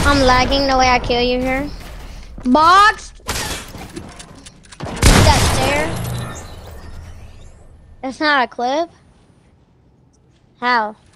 I'm lagging the way I kill you here. Boxed. That stair. That's not a clip. How?